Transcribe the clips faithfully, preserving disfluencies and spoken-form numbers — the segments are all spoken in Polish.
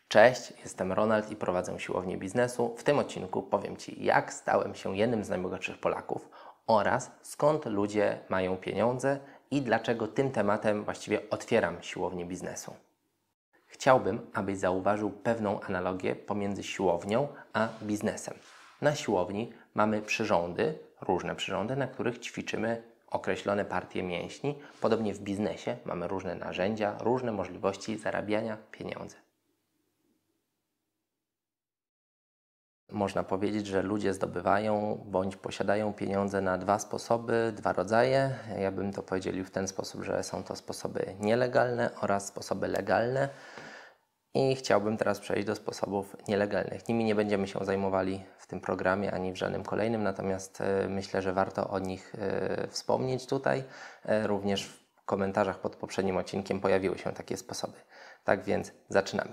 Cześć, jestem Ronald i prowadzę siłownię biznesu. W tym odcinku powiem Ci, jak stałem się jednym z najbogatszych Polaków oraz skąd ludzie mają pieniądze i dlaczego tym tematem właściwie otwieram siłownię biznesu. Chciałbym, abyś zauważył pewną analogię pomiędzy siłownią a biznesem. Na siłowni mamy przyrządy, różne przyrządy, na których ćwiczymy określone partie mięśni. Podobnie w biznesie mamy różne narzędzia, różne możliwości zarabiania pieniędzy. Można powiedzieć, że ludzie zdobywają bądź posiadają pieniądze na dwa sposoby, dwa rodzaje. Ja bym to podzielił w ten sposób, że są to sposoby nielegalne oraz sposoby legalne. I chciałbym teraz przejść do sposobów nielegalnych. Nimi nie będziemy się zajmowali w tym programie ani w żadnym kolejnym, natomiast y, myślę, że warto o nich y, wspomnieć tutaj. Y, również w komentarzach pod poprzednim odcinkiem pojawiły się takie sposoby. Tak więc zaczynamy.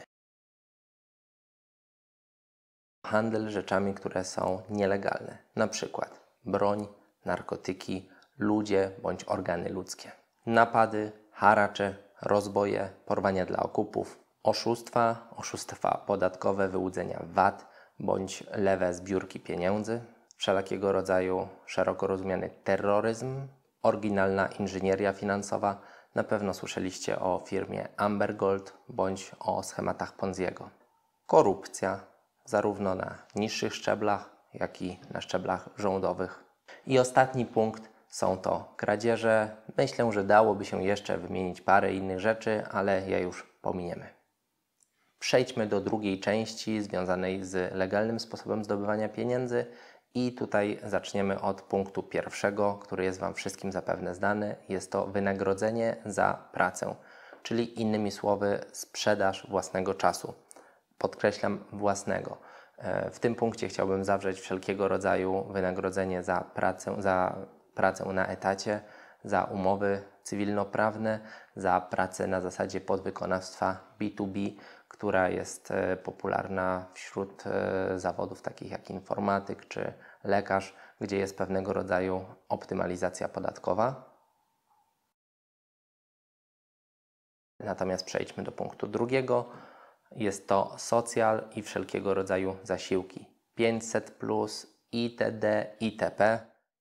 Handel rzeczami, które są nielegalne, na przykład broń, narkotyki, ludzie bądź organy ludzkie. Napady, haracze, rozboje, porwania dla okupów, oszustwa, oszustwa podatkowe, wyłudzenia V A T bądź lewe zbiórki pieniędzy, wszelakiego rodzaju szeroko rozumiany terroryzm, oryginalna inżynieria finansowa. Na pewno słyszeliście o firmie Amber Gold bądź o schematach Ponziego. Korupcja, zarówno na niższych szczeblach, jak i na szczeblach rządowych. I ostatni punkt są to kradzieże. Myślę, że dałoby się jeszcze wymienić parę innych rzeczy, ale ja już pominiemy. Przejdźmy do drugiej części związanej z legalnym sposobem zdobywania pieniędzy i tutaj zaczniemy od punktu pierwszego, który jest Wam wszystkim zapewne znany. Jest to wynagrodzenie za pracę, czyli innymi słowy sprzedaż własnego czasu. Podkreślam własnego. W tym punkcie chciałbym zawrzeć wszelkiego rodzaju wynagrodzenie za pracę, za pracę na etacie, za umowy cywilnoprawne, za pracę na zasadzie podwykonawstwa B dwa B, która jest popularna wśród zawodów takich jak informatyk czy lekarz, gdzie jest pewnego rodzaju optymalizacja podatkowa. Natomiast przejdźmy do punktu drugiego. Jest to socjal i wszelkiego rodzaju zasiłki. pięćset plus, itd., itp.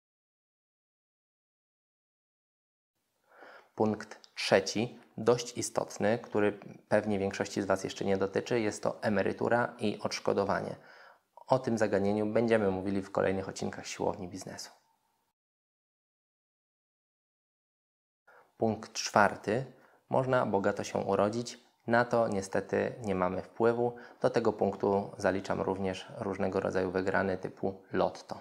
Punkt trzeci, dość istotny, który pewnie większości z Was jeszcze nie dotyczy, jest to emerytura i odszkodowanie. O tym zagadnieniu będziemy mówili w kolejnych odcinkach siłowni biznesu. Punkt czwarty, można bogato się urodzić. Na to niestety nie mamy wpływu. Do tego punktu zaliczam również różnego rodzaju wygrane typu lotto.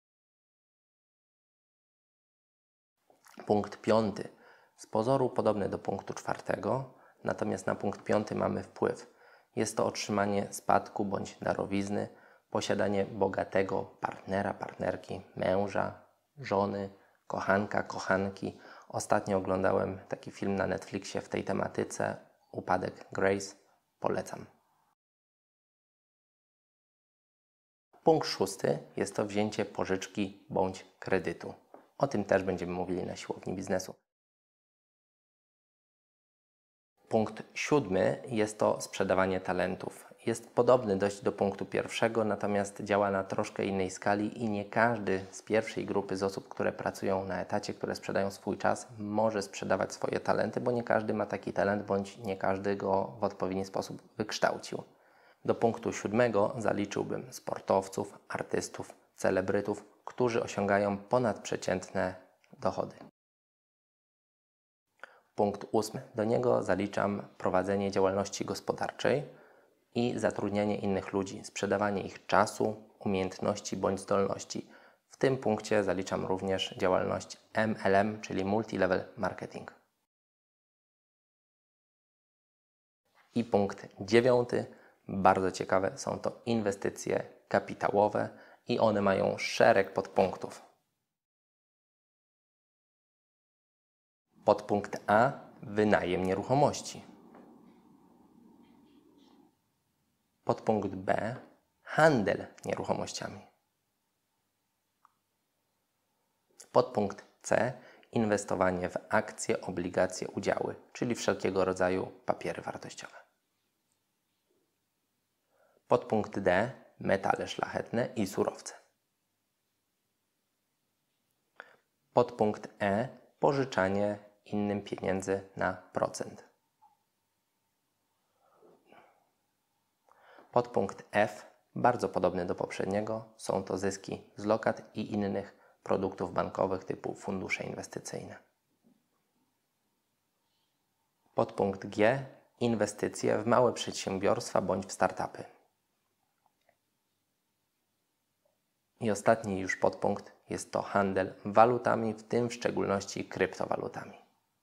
Punkt piąty. Z pozoru podobny do punktu czwartego, natomiast na punkt piąty mamy wpływ. Jest to otrzymanie spadku bądź darowizny, posiadanie bogatego partnera, partnerki, męża, żony, kochanka, kochanki. Ostatnio oglądałem taki film na Netflixie w tej tematyce. Upadek Grace. Polecam. Punkt szósty jest to wzięcie pożyczki bądź kredytu. O tym też będziemy mówili na siłowni biznesu. Punkt siódmy jest to sprzedawanie talentów. Jest podobny dość do punktu pierwszego, natomiast działa na troszkę innej skali i nie każdy z pierwszej grupy z osób, które pracują na etacie, które sprzedają swój czas, może sprzedawać swoje talenty, bo nie każdy ma taki talent, bądź nie każdy go w odpowiedni sposób wykształcił. Do punktu siódmego zaliczyłbym sportowców, artystów, celebrytów, którzy osiągają ponadprzeciętne dochody. Punkt ósmy. Do niego zaliczam prowadzenie działalności gospodarczej i zatrudnianie innych ludzi, sprzedawanie ich czasu, umiejętności bądź zdolności. W tym punkcie zaliczam również działalność M L M, czyli Multilevel Marketing. I punkt dziewiąty. Bardzo ciekawe są to inwestycje kapitałowe i one mają szereg podpunktów. Podpunkt A. Wynajem nieruchomości. Podpunkt B. Handel nieruchomościami. Podpunkt C. Inwestowanie w akcje, obligacje, udziały, czyli wszelkiego rodzaju papiery wartościowe. Podpunkt D. Metale szlachetne i surowce. Podpunkt E. Pożyczanie innym pieniędzy na procent. Podpunkt F. Bardzo podobny do poprzedniego. Są to zyski z lokat i innych produktów bankowych typu fundusze inwestycyjne. Podpunkt G. Inwestycje w małe przedsiębiorstwa bądź w startupy. I ostatni już podpunkt jest to handel walutami, w tym w szczególności kryptowalutami.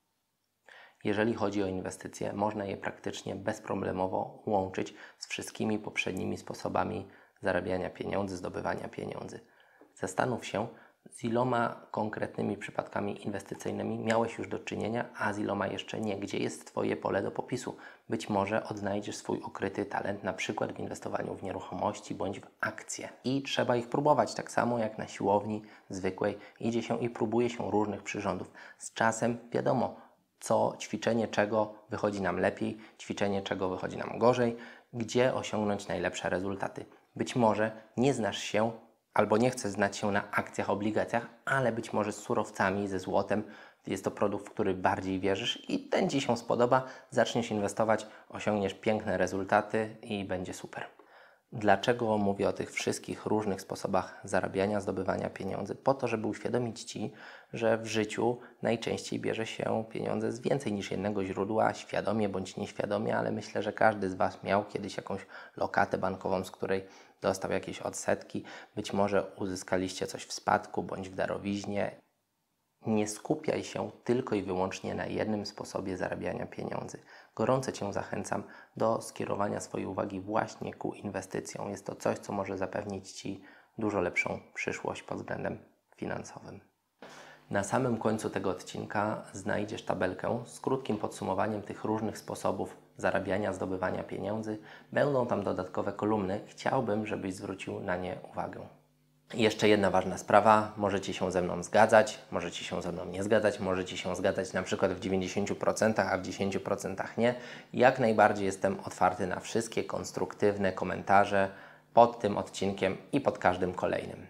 Jeżeli chodzi o inwestycje, można je praktycznie bezproblemowo łączyć z wszystkimi poprzednimi sposobami zarabiania pieniędzy, zdobywania pieniędzy. Zastanów się, z iloma konkretnymi przypadkami inwestycyjnymi miałeś już do czynienia, a z iloma jeszcze nie. Gdzie jest Twoje pole do popisu? Być może odnajdziesz swój ukryty talent, na przykład w inwestowaniu w nieruchomości bądź w akcje. I trzeba ich próbować, tak samo jak na siłowni zwykłej. Idzie się i próbuje się różnych przyrządów. Z czasem wiadomo, co ćwiczenie czego wychodzi nam lepiej, ćwiczenie czego wychodzi nam gorzej, gdzie osiągnąć najlepsze rezultaty. Być może nie znasz się albo nie chcesz znać się na akcjach, obligacjach, ale być może z surowcami, ze złotem. Jest to produkt, w który bardziej wierzysz i ten Ci się spodoba, zaczniesz inwestować, osiągniesz piękne rezultaty i będzie super. Dlaczego mówię o tych wszystkich różnych sposobach zarabiania, zdobywania pieniędzy? Po to, żeby uświadomić Ci, że w życiu najczęściej bierze się pieniądze z więcej niż jednego źródła, świadomie bądź nieświadomie, ale myślę, że każdy z Was miał kiedyś jakąś lokatę bankową, z której dostał jakieś odsetki. Być może uzyskaliście coś w spadku bądź w darowiźnie. Nie skupiaj się tylko i wyłącznie na jednym sposobie zarabiania pieniędzy. Gorąco Cię zachęcam do skierowania swojej uwagi właśnie ku inwestycjom. Jest to coś, co może zapewnić Ci dużo lepszą przyszłość pod względem finansowym. Na samym końcu tego odcinka znajdziesz tabelkę z krótkim podsumowaniem tych różnych sposobów zarabiania, zdobywania pieniędzy. Będą tam dodatkowe kolumny. Chciałbym, żebyś zwrócił na nie uwagę. I jeszcze jedna ważna sprawa, możecie się ze mną zgadzać, możecie się ze mną nie zgadzać, możecie się zgadzać na przykład w dziewięćdziesięciu procentach, a w dziesięciu procentach nie. Jak najbardziej jestem otwarty na wszystkie konstruktywne komentarze pod tym odcinkiem i pod każdym kolejnym.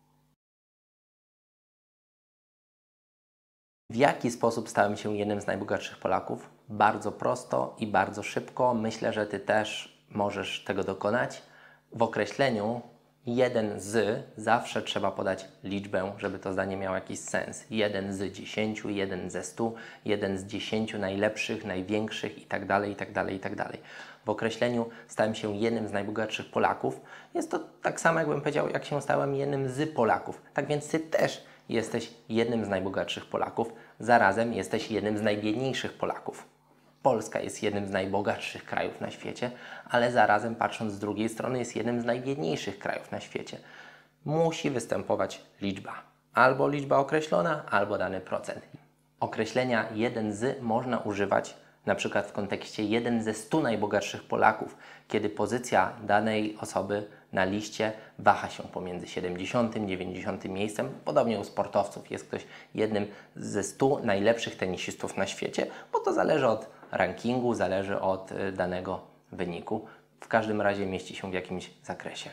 W jaki sposób stałem się jednym z najbogatszych Polaków? Bardzo prosto i bardzo szybko. Myślę, że Ty też możesz tego dokonać. W określeniu jeden z zawsze trzeba podać liczbę, żeby to zdanie miało jakiś sens. Jeden z dziesięciu, jeden ze stu, jeden z dziesięciu najlepszych, największych itd., itd., itd. W określeniu stałem się jednym z najbogatszych Polaków. Jest to tak samo, jakbym powiedział, jak się stałem jednym z Polaków. Tak więc Ty też jesteś jednym z najbogatszych Polaków. Zarazem jesteś jednym z najbiedniejszych Polaków. Polska jest jednym z najbogatszych krajów na świecie, ale zarazem patrząc z drugiej strony jest jednym z najbiedniejszych krajów na świecie. Musi występować liczba. Albo liczba określona, albo dany procent. Określenia jeden z można używać na przykład w kontekście jeden ze stu najbogatszych Polaków, kiedy pozycja danej osoby na liście waha się pomiędzy siedemdziesiątym, dziewięćdziesiątym miejscem. Podobnie u sportowców jest ktoś jednym ze stu najlepszych tenisistów na świecie, bo to zależy od rankingu, zależy od danego wyniku. W każdym razie mieści się w jakimś zakresie.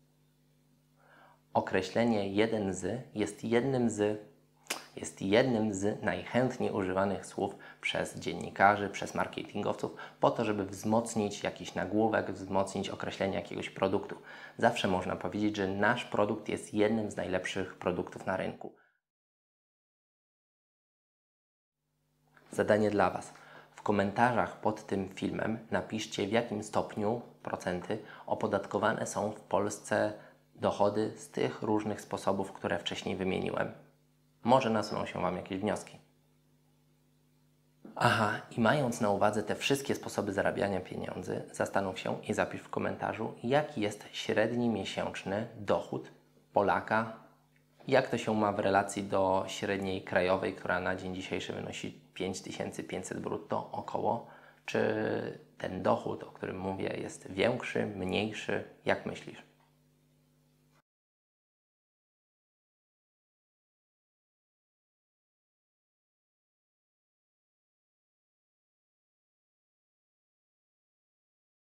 Określenie jeden z jest jednym z jest jednym z najchętniej używanych słów przez dziennikarzy, przez marketingowców, po to, żeby wzmocnić jakiś nagłówek, wzmocnić określenie jakiegoś produktu. Zawsze można powiedzieć, że nasz produkt jest jednym z najlepszych produktów na rynku. Zadanie dla Was. W komentarzach pod tym filmem napiszcie, w jakim stopniu procenty opodatkowane są w Polsce dochody z tych różnych sposobów, które wcześniej wymieniłem. Może nasuną się Wam jakieś wnioski. Aha, i mając na uwadze te wszystkie sposoby zarabiania pieniędzy, zastanów się i zapisz w komentarzu, jaki jest średni miesięczny dochód Polaka, jak to się ma w relacji do średniej krajowej, która na dzień dzisiejszy wynosi pięć tysięcy pięćset brutto około. Czy ten dochód, o którym mówię, jest większy, mniejszy? Jak myślisz?